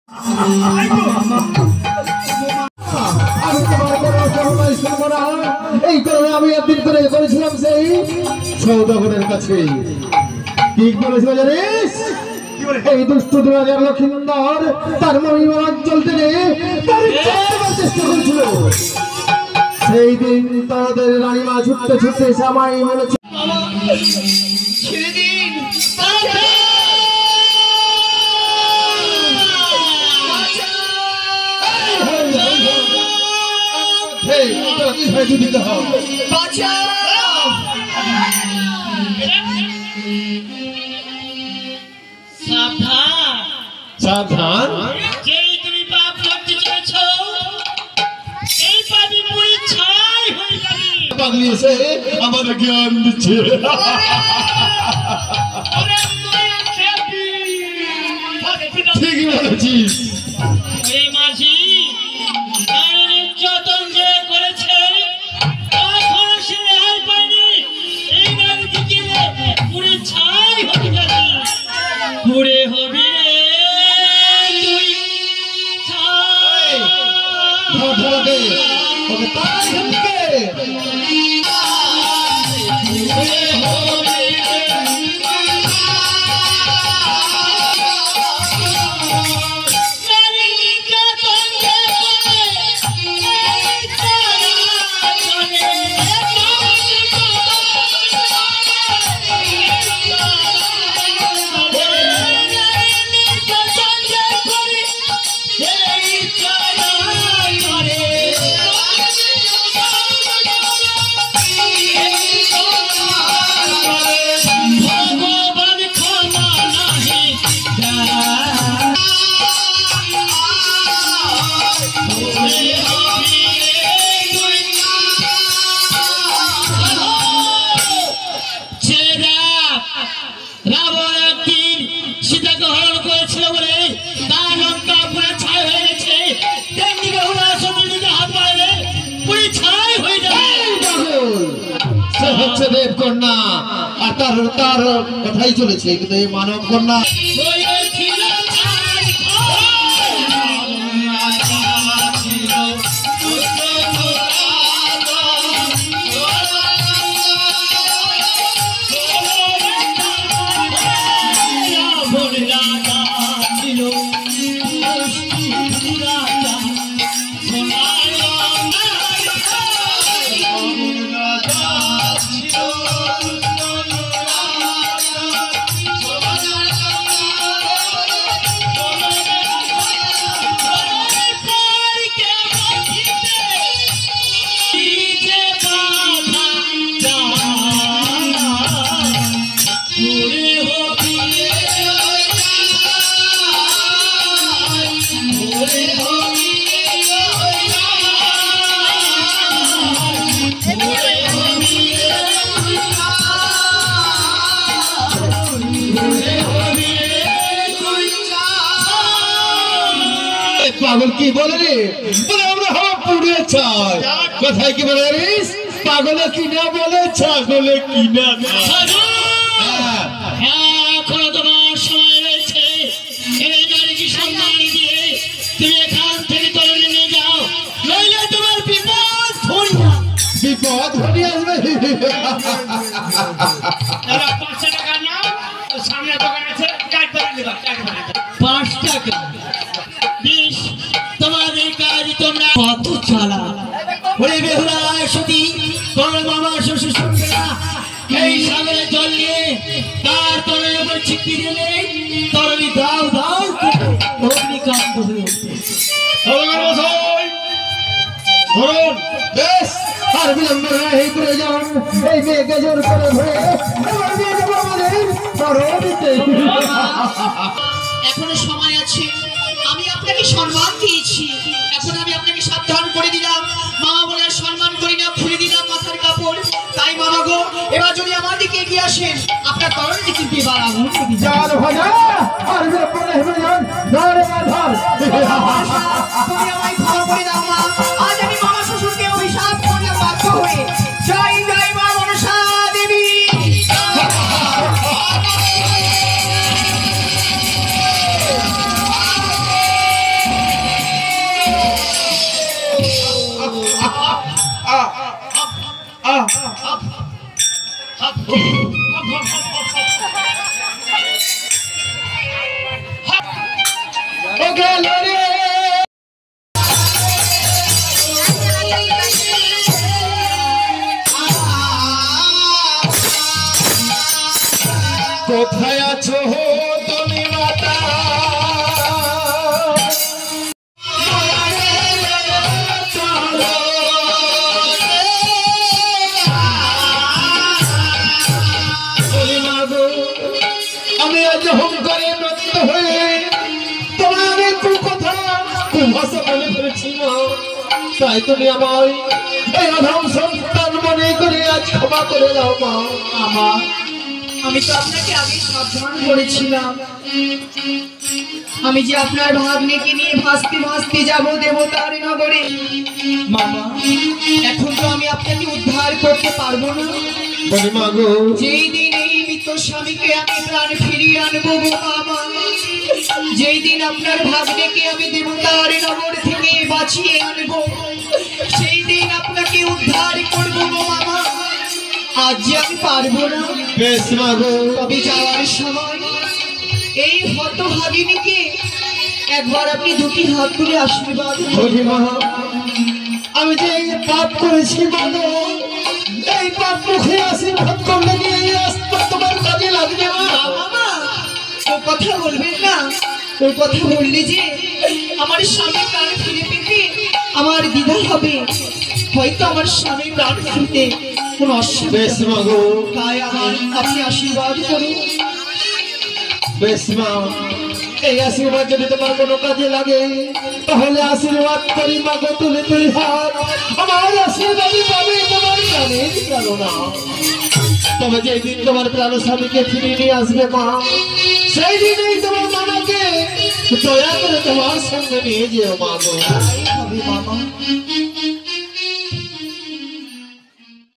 এই কারণে আমি একদিন করে করেছিলাম সেই সৌদাগরের কাছে কি বলেছিল জানিস? এই দুষ্ট দুরাজার লক্ষিন্দর তার মহিমার অঞ্চল থেকে চেষ্টা করেছিল। সেই দিন তাদের রানীমা ছুটতে ছুটতে সামাই বলেছে সাবধান তুমি পাপ করতে চলেছ এই পাপি পুরি ছাই হয়ে যাবে। পাগলি এসে আমার জ্ঞান দিচ্ছে। ঠিকই বলেছিস। এই মাঝি নির্যাতন যে করেছে তখন সে রেহাই পায়নি। এই বাড়ি থেকে পুরি ছাই হয়ে যাবে। পুরে হবে তুই ছাই। ওকে তাই হচ্ছে দেবকন্যা আর তার কথাই চলেছে কিন্তু এই মানব কন্যা পাগল কি বলে রে? বলে আমরা হব পুড়ে চাই। কোথায় কি বলে জানিস? পাগলে কিনা বলে ছাগলে কিনা। এখনো তোমার সময় রয়েছে। এই নারীকে সম্মান দিয়ে তুমি এখান থেকে তরুণী নিয়ে যাও, নইলে তোমার বিপদ ধরিয়া আসবে। 500 টাকা নাও, সামনে দোকান আছে, 5 টাকা বিশ। তোমাদের কাজ তোমরা কত চালা। ওরে বেহুলা সতী, তোমার বাবা শ্বশুর সঙ্গেরা এই সাগরে জল নিয়ে তার তরণের উপর ছিটকে দিলে তরণী দাও দাও অগ্নিকাণ্ড হয়ে উঠবে। আর বিলম্ব এই করে যান, এই মেয়েকে জোর করে ধরে এখনো সময় আছে। আমি আপনাকে সম্মান দিয়েছি, এখন আমি আপনাকে সাবধান করে দিলাম। মা বলে সম্মান করি না, খুলে দিলাম মাথার কাপড়। তাই মামা গো, এবার যদি আমার দিকে এগিয়ে আসেন, আপনার তরণ দিকে বিবার আগুন তুমি আমায় ক্ষমা করে দাও মা। আজ আমি মামা শ্বশুরকে অভিশাপ করলাম বাধ্য হয়ে। জয় জয় মা মনসা দেবী। গেল রে কোথায় আছো তুমি মাতা আমি আজ অহংকারে নষ্ট হয়ে তোমার একটু কথা কুভাষা বলে ফেলেছি মা তাই তুমি আমায় এই অধম সন্তান মনে করে আজ ক্ষমা করে দাও মা আমার আমি তো আপনাকে আগে সাবধান করেছিলাম আমি যে আপনার ভাগ্নেকে নিয়ে ভাসতে ভাসতে যাব দেবতার নগরে মামা এখন তো আমি আপনাকে উদ্ধার করতে পারবো না বলি মা গো যেই দিন এই মৃত স্বামীকে আমি প্রাণ ফিরিয়ে আনবো গো মামা যেই দিন আপনার ভাগ্নেকে আমি দেবতার নগর থেকে বাঁচিয়ে আনবো সেই দিন আপনাকে উদ্ধার করবো গো মামা আজ যে আমি পারবো না বেশ মা গো তবে যাওয়ার সময় এই হতভাগিনীকে একবার আপনি দুটি হাত তুলে আশীর্বাদ করুন। বলি মা আমি যে এই পাপ করেছি মা গো এই পাপ মুখে আশীর্বাদ করলে কি এই রাস্তা তোমার কাজে লাগবে মা মামা ও কথা বলবেন না ওই কথা বললে যে আমার স্বামী প্রাণ ফিরে পেতে আমার দ্বিধা হবে হয়তো আমার স্বামী প্রাণ ফিরতে কোনো অসুবিধা বেশ মা গো তাই আমার আপনি আশীর্বাদ করুন বেশ মা এই আশীর্বাদ যদি তোমার কোনো কাজে লাগে তাহলে আশীর্বাদ করি মা গো তুলে তুলি হাত আমার আশীর্বাদই পাবে তোমার প্রাণের প্রাণনা তবে যেই দিন তোমার প্রাণ স্বামীকে ফিরিয়ে নিয়ে আসবে মা সেই দিনেই তোমার মামাকে দয়া করে তোমার সঙ্গে নিয়ে যেও মা গো তাই হবে মামা